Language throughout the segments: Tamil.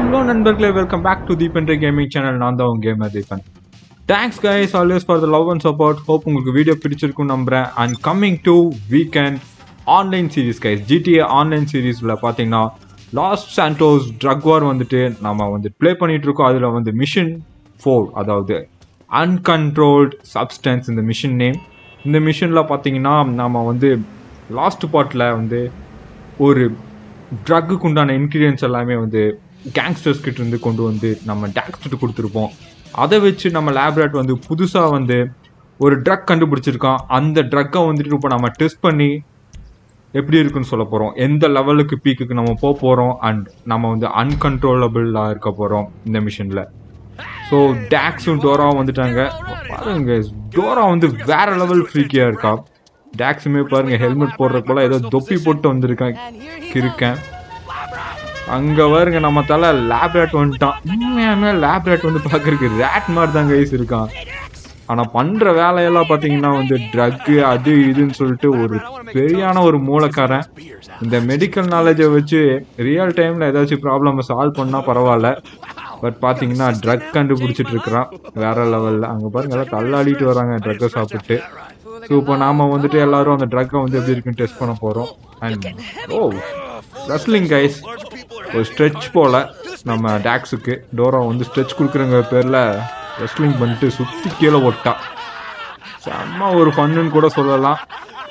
Hello நண்பர்களே, welcome back to Deep Entry Gaming Channel. நான் தான் உங்க gamer Deepan. Thanks guys always for the love and support. Hope உங்களுக்கு வீடியோ பிடிச்சிருக்கும் நம்புறேன். And coming to weekend online series guys. GTA Online Seriesல பாத்தீங்கன்னா Los Santos Drug War வந்துட்டு நாம வந்து ப்ளே பண்ணிட்டு இருக்கோம். அதுல வந்து மிஷன் 4 அதாவது Uncontrolled Substance இந்த மிஷன் நேம். இந்த மிஷன்ல பாத்தீங்கன்னா நாம வந்து லாஸ்ட் பார்ட்ல வந்து ஒரு ட்ரக்குக்கு உண்டான இன்க்ரீடியன்ஸ் எல்லாமே வந்து கேங்ஸ்டர்ஸ் கிட்ட இருந்து கொண்டு வந்து நம்ம டாக்ஸ்ட்டு கொடுத்துருப்போம். அதை வச்சு நம்ம லேப்ராட் வந்து புதுசாக வந்து ஒரு ட்ரக் கண்டுபிடிச்சிருக்கோம். அந்த ட்ரக்கை வந்துட்டு இப்போ நம்ம டெஸ்ட் பண்ணி எப்படி இருக்குன்னு சொல்ல போகிறோம், எந்த லெவலுக்கு பீக்குக்கு நம்ம போக போகிறோம், அண்ட் நம்ம வந்து அன்கண்ட்ரோலபிளாக இருக்க போகிறோம் இந்த மிஷனில். ஸோ டாக்ஸும் டோராவும் வந்துட்டாங்க. பாருங்க, டோரா வந்து வேற லெவல் ஃப்ரீக்கியாக இருக்கா. டாக்ஸுமே பாருங்க ஹெல்மெட் போடுறதுக்குள்ள ஏதோ தொப்பி போட்டு வந்திருக்கேன் இருக்கேன். அங்கே பாருங்க நம்ம தலை லேப்ராட் வந்துட்டான். உண்மையாமே லேப்ராட் வந்து பார்க்கறதுக்கு ரேட் மாதிரி தான் கைஸ் இருக்கான். ஆனால் பண்ணுற வேலையெல்லாம் பார்த்தீங்கன்னா வந்து ட்ரக்கு அது இதுன்னு சொல்லிட்டு ஒரு பெரியான ஒரு மூலக்காரன். இந்த மெடிக்கல் நாலேஜை வச்சு ரியல் டைமில் ஏதாச்சும் ப்ராப்ளமை சால்வ் பண்ணால் பரவாயில்ல. பட் பார்த்தீங்கன்னா ட்ரக் கண்டுபிடிச்சிட்டு இருக்கிறான் வேற லெவலில். அங்கே பாருங்க எல்லாம் தள்ளாடிட்டு வராங்க ட்ரக்கை சாப்பிட்டு. ஸோ இப்போ நாம் வந்துட்டு எல்லாரும் அந்த ட்ரக்கை வந்து எப்படி இருக்குன்னு டெஸ்ட் பண்ண போகிறோம். அண்ட் ரெஸ்லிங் கைஸ், ஒரு ஸ்ட்ரெச் போல் நம்ம டாக்ஸுக்கு டோரா வந்து ஸ்ட்ரெச் கொடுக்குறங்க பேரில் ரெஸ்லிங் பண்ணிட்டு சுற்றி கீழே போட்டா. செம்ம ஒரு ஃபன்னுன்னு கூட சொல்லலாம்.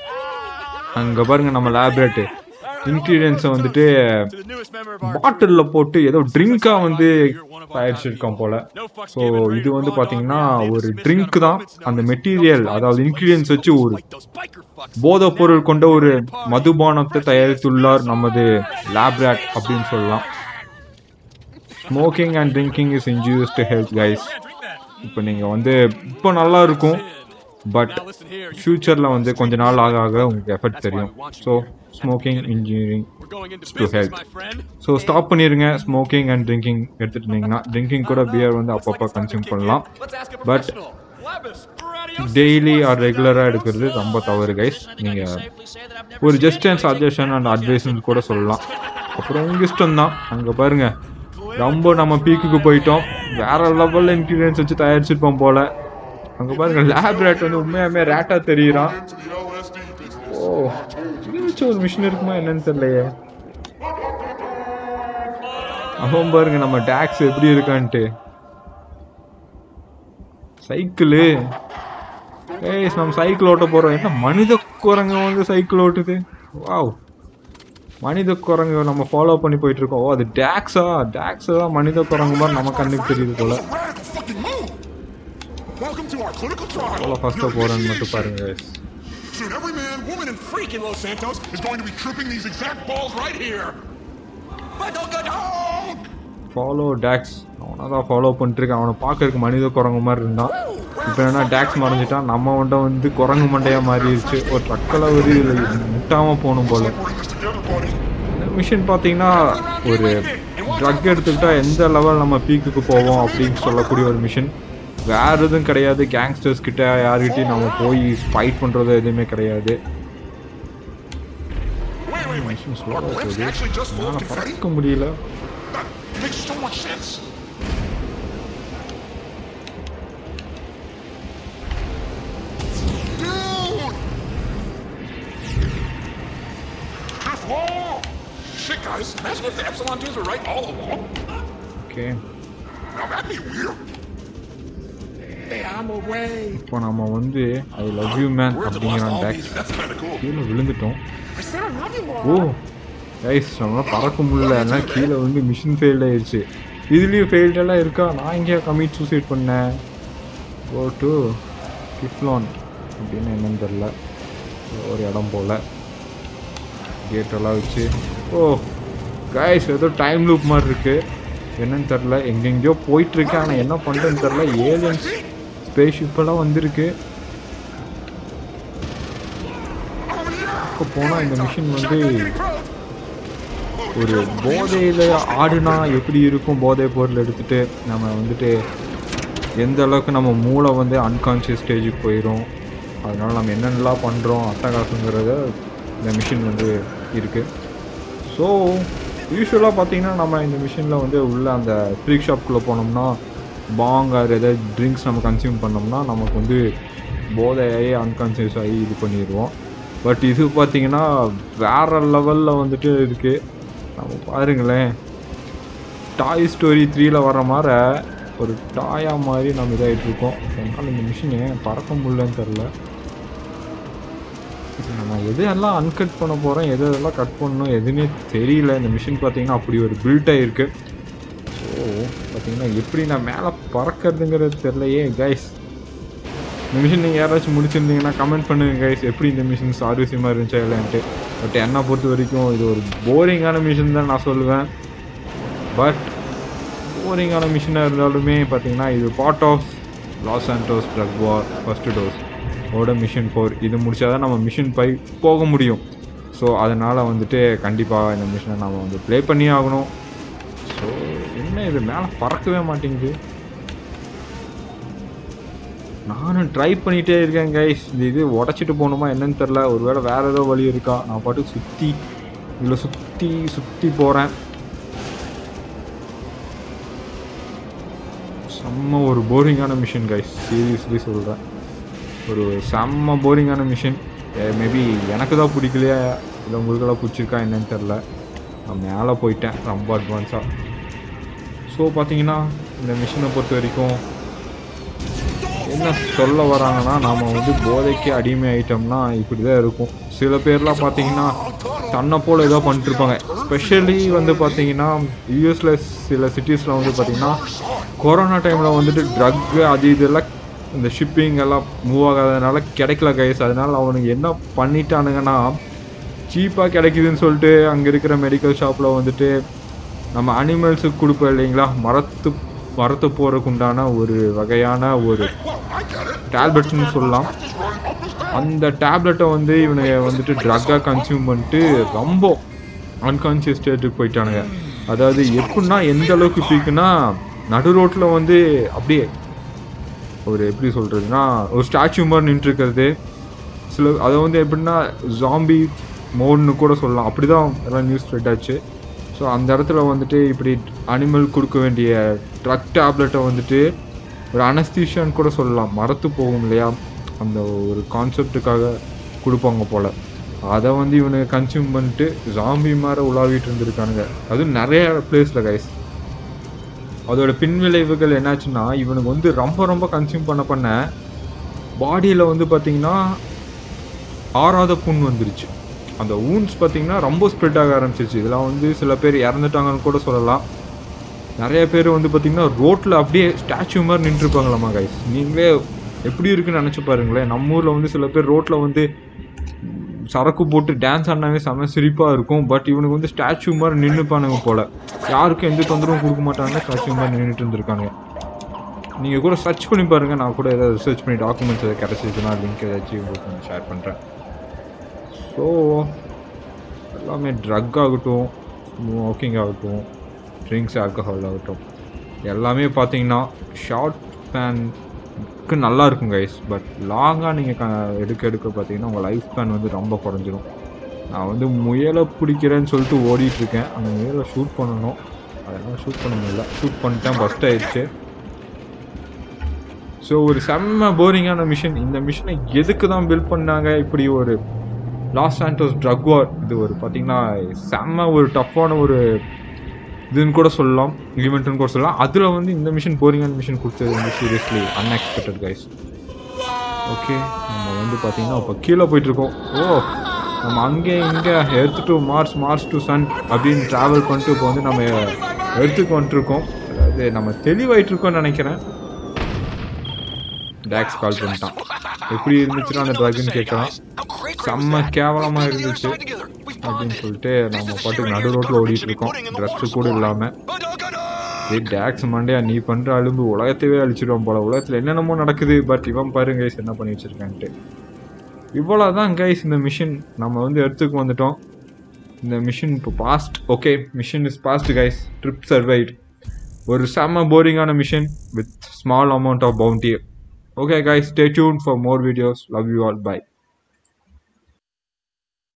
அங்கே பாருங்க நம்ம லேப்ரேட்டு இன்க்ரீடியன்ஸை வந்துட்டு பாட்டிலில் போட்டு ஏதோ ட்ரிங்காக வந்து தயாரிச்சிருக்கோம் போல். ஸோ இது வந்து பார்த்தீங்கன்னா ஒரு ட்ரிங்க் தான். அந்த மெட்டீரியல் அதாவது இன்க்ரீடியன்ஸ் வச்சு ஒரு போதைப் பொருள் கொண்ட ஒரு மதுபானத்தை தயாரித்துள்ளார் நமது லேப்ராட் அப்படின்னு சொல்லலாம். Smoking and drinking is injurious to health guys. இப்போ நீங்கள் வந்து இப்போ நல்லா இருக்கும், பட் ஃபியூச்சரில் வந்து கொஞ்ச நாள் ஆக ஆக உங்களுக்கு எஃபெக்ட் தெரியும். So smoking injuring to health. So stop பண்ணிடுங்க ஸ்மோக்கிங் அண்ட் ட்ரிங்கிங் எடுத்துட்டு இருந்தீங்கன்னா. ட்ரிங்கிங் கூட பியர் வந்து அப்பப்போ கன்சியூம் பண்ணலாம், பட் டெய்லி ஆர் ரெகுலராக எடுக்கிறது ரொம்ப தவறு கைஸ். நீங்கள் ஒரு ஜஸ்ட் அண்ட் சஜஷன் அண்ட் அட்வைஸ்ன்னு கூட சொல்லலாம். அப்புறம் உங்கள் இஷ்டம் தான். அங்கே பாருங்கள் ரொம்ப நம்ம பீக்குக்கு போயிட்டோம். வேற லெவலில் இன்க்ரீடியன்ஸ் வச்சு தயாரிச்சிருப்போம் போல். அங்கே பாருங்க லேப்ராட் வந்து உண்மையாமே ரேட்டாக தெரியுறான். ஓ, ஒரு மிஷின் இருக்குமா என்னன்னு தெரியலையே. அவன் பாருங்க நம்ம டாக்ஸ் எப்படி இருக்கான்ட்டு. சைக்கிளு ஏய், நம்ம சைக்கிள் ஓட்ட போகிறோம். என்ன மனித குரங்கு வந்து சைக்கிள் ஓட்டுது. வாவ், மனித குரங்கு நம்ம ஃபாலோ பண்ணி போயிட்டு இருக்கோம். ஓ, அது டாக்ஸா தான் மனித குரங்கு மாதிரி நம்ம கண்ணுக்கு தெரியுது போல. ஃபர்ஸ்ட் போறேன்னு மட்டும் பாருங்க. Soon every man, woman and freak in Los Santos is going to be tripping these exact balls right here. Follow Dax. அவனை தான் ஃபாலோ பண்ணிட்டு இருக்கான். அவனை பார்க்கறதுக்கு மனித குரங்கு மாதிரி இருந்தான். இப்போ என்ன டாக்ஸ் மறைஞ்சிட்டான். நம்ம வந்துட்டு வந்து குரங்கு மண்டையா மாறிடுச்சு. ஒரு ட்ரக்கில் ஒரு முட்டாமல் போகணும் போல. இந்த மிஷின் பார்த்தீங்கன்னா ஒரு ட்ரக் எடுத்துக்கிட்டா எந்த லெவல் நம்ம பீக்குக்கு போவோம் அப்படின்னு சொல்லக்கூடிய ஒரு மிஷின். வேறு எதுவும் கிடையாது. கேங்ஸ்டர்ஸ் கிட்ட யார்கிட்டையும் நம்ம போய் ஃபைட் பண்ணுறது எதுவுமே கிடையாது. பறக்க முடியல. Okay. இப்போ நம்ம வந்து ஐ லவ் யூ மேன் அப்படிங்கிறான் டாக்ஸ். கீழே விழுந்துட்டோம். ஓ கைஸ், நம்மளால பறக்க முடியல. ஏன்னா கீழே வந்து மிஷின் ஃபெயில்ட் ஆயிடுச்சு. இதுலேயும் ஃபெயில்டெல்லாம் இருக்கா. நான் இங்கேயா கமிட் சூசைட் பண்ணேன். கோ டு கிஃப்லான் அப்படின்னு என்னன்னு தெரில. ஒரு இடம் போல் கேட்டெல்லாம் வச்சு. ஓ கைஸ், ஏதோ டைம் லூப் மாதிரி இருக்குது. என்னன்னு தெரில. எங்கெங்கேயோ போயிட்டுருக்கேன். ஆனால் என்ன பண்ணுறேன்னு தெரில. ஏலியன்ஸ் ஸ்பேஸ்ஷிப்பெல்லாம் வந்திருக்கு. இப்போ போனால் இந்த மிஷின் வந்து ஒரு போதையில் ஆடுனா எப்படி இருக்கும். போதை பொருள் எடுத்துகிட்டு நம்ம வந்துட்டு எந்த அளவுக்கு நம்ம மூளை வந்து அன்கான்ஷியஸ் ஸ்டேஜுக்கு போயிடும். அதனால் நம்ம என்னென்னலாம் பண்ணுறோம் அட்டகாசங்கிறத இந்த மிஷின் வந்து இருக்குது. ஸோ யூஸ்வலாக பார்த்தீங்கன்னா நம்ம இந்த மிஷினில் வந்து உள்ள அந்த ஃப்ரீக் ஷாப்குள்ளே போனோம்னா பாங் ஆர் ஏதாவது ட்ரிங்க்ஸ் நம்ம கன்சியூம் பண்ணோம்னா நமக்கு வந்து போதையாகி அன்கான்சியஸ் ஆகி இது பண்ணிடுவோம். பட் இது பார்த்தீங்கன்னா வேறு லெவலில் வந்துட்டு இருக்குது. நம்ம பாருங்களேன், டாய் ஸ்டோரி 3ல் வர மாதிரி ஒரு டாயாக மாதிரி நம்ம இதாகிட்ருக்கோம். அதனால் இந்த மிஷினை பறக்க முடியலன்னு தெரில. நம்ம எதெல்லாம் அன்கட் பண்ண போகிறோம், எதெல்லாம் கட் பண்ணணும் எதுவுமே தெரியல. இந்த மிஷின் பார்த்தீங்கன்னா அப்படி ஒரு பில்ட் ஆகிருக்கு. ஸோ பார்த்தீங்கன்னா எப்படி நான் மேலே பறக்கிறதுங்கிறது தெரிலையே கைஸ். இந்த மிஷின் நீங்கள் யாராச்சும் முடிச்சிருந்தீங்கன்னா கமெண்ட் பண்ணுங்கள் கைஸ், எப்படி இந்த மிஷின் சார்வீசியமாக இருந்துச்சா இல்லைன்ட்டு. பட் என்னை பொறுத்த வரைக்கும் இது ஒரு போரிங்கான மிஷின் தான் நான் சொல்லுவேன். பட் போரிங்கான மிஷினாக இருந்தாலுமே பார்த்தீங்கன்னா இது part of Los Santos drug war first dose ஓட மிஷன் 4. இது முடிச்சா தான் நம்ம மிஷன் 5 போக முடியும். ஸோ அதனால் வந்துட்டு கண்டிப்பாக இந்த மிஷனை நம்ம வந்து ப்ளே பண்ணி ஆகணும். ஸோ என்ன இது மேலே பறக்கவே மாட்டேங்குது. நானும் ட்ரை பண்ணிகிட்டே இருக்கேன் கைஸ். இது உடச்சிட்டு போகணுமா என்னன்னு தெரில. ஒரு வேளை வேறு ஏதோ வழி இருக்கா. நான் பாட்டுக்கு இதில் சுற்றி போகிறேன். செம்ம ஒரு போரிங்கான மிஷின் கைஸ், சீரியஸ்லி சொல்கிறேன். ஒரு செம்ம போரிங்கான மிஷின். மேபி எனக்கு தான் பிடிக்கலையா இல்லை உங்களுக்கெல்லாம் பிடிச்சிருக்கா என்னன்னு தெரில. நான் மேலே போயிட்டேன் ரொம்ப அட்வான்ஸாக. ஸோ பார்த்தீங்கன்னா இந்த மிஷினை பொறுத்த வரைக்கும் என்ன சொல்ல வராங்கன்னா, நாம் வந்து போதைக்கு அடிமை ஆகிட்டோம்னா இப்படி தான் இருக்கும். சில பேர்லாம் பார்த்தீங்கன்னா தன்னை போல் ஏதோ பண்ணிட்டுருப்பாங்க. ஸ்பெஷலி வந்து பார்த்தீங்கன்னா யூஎஸில் சில சிட்டிஸில் வந்து பார்த்தீங்கன்னா கொரோனா டைமில் வந்துட்டு ட்ரக்கு அது இதெல்லாம் இந்த ஷிப்பிங் எல்லாம் மூவ் ஆகாததுனால கிடைக்கல கைஸ். அதனால் அவனுக்கு என்ன பண்ணிட்டானுங்கன்னா, சீப்பாக கிடைக்குதுன்னு சொல்லிட்டு அங்கே இருக்கிற மெடிக்கல் ஷாப்பில் வந்துட்டு நம்ம அனிமல்ஸுக்கு கொடுப்போம் இல்லைங்களா, மரத்து போகிறதுக்கு உண்டான ஒரு வகையான ஒரு டேப்லெட்ஸ்னு சொல்லலாம். அந்த டேப்லெட்டை வந்து இவனுங்க வந்துட்டு ட்ரக்காக கன்சியூம் பண்ணிட்டு ரொம்ப அன்கான்சியஸ் ஸ்டேட்டுக்கு போயிட்டானுங்க. அதாவது எப்படின்னா எந்த அளவுக்கு பீக்குன்னா, நடு ரோட்டில் வந்து அப்படியே ஒரு எப்படி சொல்கிறதுனா ஒரு ஸ்டாச்சு மாதிரி நின்றுருக்கிறது. சில அதை வந்து எப்படின்னா ஜாம்பி மோட்னு கூட சொல்லலாம். அப்படி தான் எல்லாம் நியூஸ் ஸ்ப்ரெட் ஆச்சு. ஸோ அந்த இடத்துல வந்துட்டு இப்படி அனிமல் கொடுக்க வேண்டிய ட்ரக் டேப்லெட்டை வந்துட்டு ஒரு அனஸ்தீஷியான்னு கூட சொல்லலாம். மரத்து போகும் இல்லையா, அந்த ஒரு கான்செப்டுக்காக கொடுப்பாங்க போல். அதை வந்து இவனுக்கு கன்சியூம் பண்ணிட்டு ஜாம்பி மாதிரி உலாவிட்டு இருந்திருக்கானுங்க. அதுவும் நிறைய பிளேஸில் கைஸ். அதோட பின்விளைவுகள் என்னாச்சுன்னா, இவனுக்கு வந்து ரொம்ப கன்சியூம் பண்ண பாடியில் வந்து பார்த்திங்கன்னா ஆறாத புண் வந்துருச்சு. அந்த ஊன்ஸ் பார்த்திங்கன்னா ரொம்ப ஸ்ப்ரெட் ஆக ஆரம்பிச்சிருச்சு. இதெல்லாம் வந்து சில பேர் இறந்துட்டாங்கன்னு கூட சொல்லலாம். நிறைய பேர் வந்து பார்த்திங்கன்னா ரோட்டில் அப்படியே ஸ்டாச்சு மாதிரி நின்றுருப்பாங்களாம்மா கைஸ். நீங்களே எப்படி இருக்குன்னு நினச்சி பாருங்களேன். நம்ம ஊரில் வந்து சில பேர் ரோட்டில் வந்து சரக்கு போட்டு டான்ஸ் ஆடினாவே செம்ம சிரிப்பாக இருக்கும். பட் இவனுக்கு வந்து ஸ்டாச்சு மாதிரி நின்றுப்பானுங்க போல். யாருக்கும் எந்த தொந்தரவும் கொடுக்க மாட்டாங்க, ஸ்டாச்சு மாதிரி நின்றுட்டு இருந்திருக்காங்க. நீங்கள் கூட சர்ச் பண்ணி பாருங்கள். நான் கூட ஏதாவது ரிசர்ச் பண்ணி டாக்குமெண்ட்ஸ் எதாவது கிடச்சிச்சுன்னா லிங்க் ஏதாச்சும் உங்களுக்கு நான் ஷேர் பண்ணுறேன். ஸோ எல்லாமே ட்ரக் ஆகட்டும், ஸ்மோக்கிங் ஆகட்டும், ட்ரிங்க்ஸ் ஆல்கஹால் ஆகட்டும், எல்லாமே பார்த்தீங்கன்னா ஷார்ட் ஸ்பேனுக்கு நல்லா இருக்கும் கைஸ். பட் லாங்காக நீங்கள் எடுக்க பார்த்தீங்கன்னா உங்கள் லைஃப் ஸ்பேன் வந்து ரொம்ப குறைஞ்சிரும். நான் வந்து முயலை பிடிக்கிறேன்னு சொல்லிட்டு ஓடிட்டுருக்கேன். அந்த முயலை ஷூட் பண்ணணும், அதெல்லாம் ஷூட் பண்ண முடியல. ஷூட் பண்ணிட்டேன், பஸ்ட் ஆயிடுச்சு. ஸோ ஒரு செம்ம போரிங்கான மிஷின். இந்த மிஷினை எதுக்கு தான் பில்ட் பண்ணாங்க? இப்படி ஒரு லாஸ் சாண்டோஸ் ட்ரக் வார் இது ஒரு பார்த்தீங்கன்னா செம்ம ஒரு டஃப்பான ஒரு இதுன்னு கூட சொல்லலாம், ஈவெண்ட்டுன்னு கூட சொல்லலாம். அதில் வந்து இந்த மிஷின் போரிங்கான மிஷின் கொடுத்தது வந்து சீரியஸ்லி அன்எக்ஸ்பெக்டட் கைஸ். ஓகே, நம்ம வந்து பார்த்தீங்கன்னா இப்போ கீழே போயிட்டுருக்கோம். நம்ம அங்கே இங்கே earth to Mars to sun அப்படின்னு ட்ராவல் பண்ணிட்டு இப்போ வந்து நம்ம எர்த்துக்கு வந்துட்டுருக்கோம். அதாவது நம்ம தெளிவாயிட்ருக்கோம்னு நினைக்கிறேன். டாக்ஸ் கால் பண்ணிட்டான். எப்படி இருந்துச்சுன்னா அந்த ட்ரக்குன்னு கேட்கலாம். செம்ம கேவலமாக இருந்துச்சு அப்படின்னு சொல்லிட்டு நம்ம பாட்டுக்கு நடு ரோட்டில் ஓடிட்டு இருக்கோம், ட்ரெஸ்ஸு கூட இல்லாமல். டாக்ஸ் மண்டையா, நீ பண்ணுற அலும்பு உலகத்தையே அழிச்சிடுவோம் போல. உலகத்தில் என்னென்னமோ நடக்குது, பட் இவன் பாருங்க கைஸ் என்ன பண்ணி வச்சிருக்கான்ட்டு. இவ்வளோதான் கைஸ் இந்த மிஷின். நம்ம வந்து எடுத்துக்கு வந்துட்டோம். இந்த மிஷின் இப்போ passed. Okay, mission is passed guys. Trip survived. ஒரு செம்ம போரிங்கான mission with small amount of bounty. Okay guys, stay tuned for more videos. Love you all. Bye.